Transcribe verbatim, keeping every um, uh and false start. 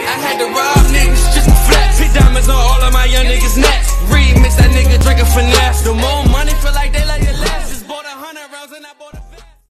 I had to rob niggas just to flex. Put diamonds on all of my young niggas' neck.